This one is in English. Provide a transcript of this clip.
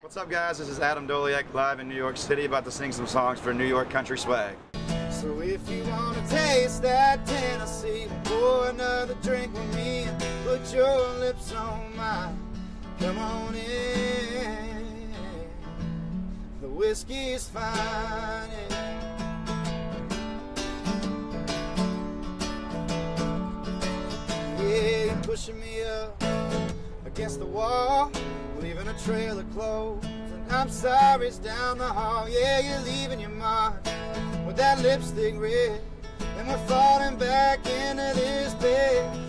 What's up, guys? This is Adam Doleac live in New York City, about to sing some songs for New York Country Swag. So if you want to taste that Tennessee, pour another drink with me and put your lips on mine. Come on in, the whiskey's fine. Yeah, you're pushing me up against the wall, leaving a trail of clothes, and I'm sorry it's down the hall. Yeah, you're leaving your mark with that lipstick red, and we're falling back into this bed.